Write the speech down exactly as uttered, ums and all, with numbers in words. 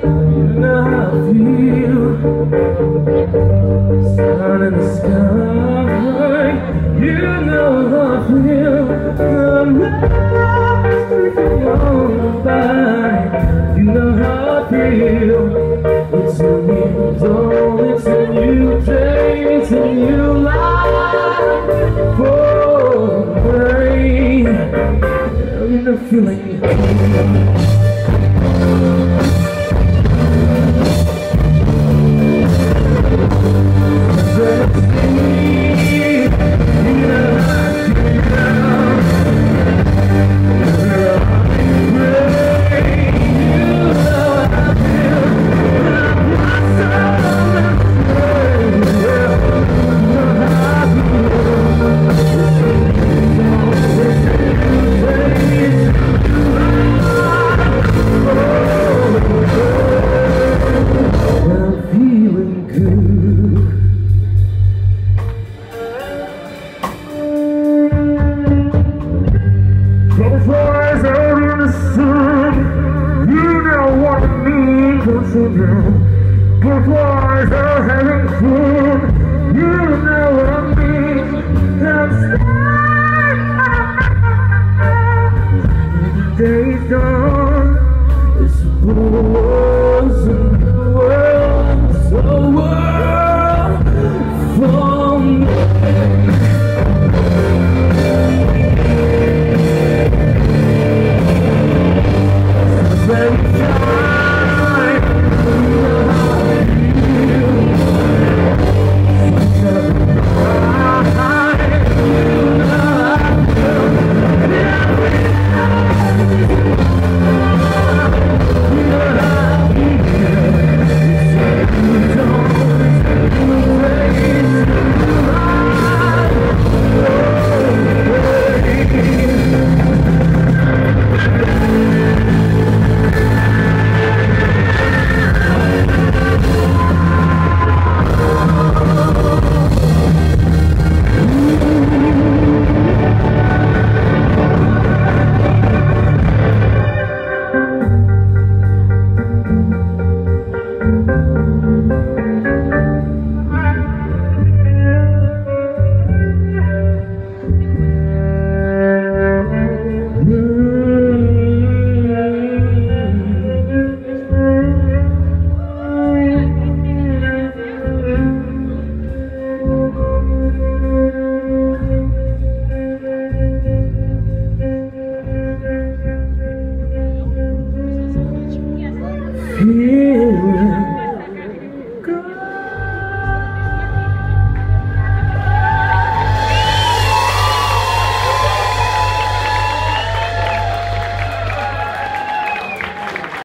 You know how I feel. Sun in the sky. You know how I feel. I'm lost in your body. You know how I feel. It's a new dawn, it's a new day, it's a new life for me. You know, feeling butterflies out in the sun. You know what I mean, 'cause you know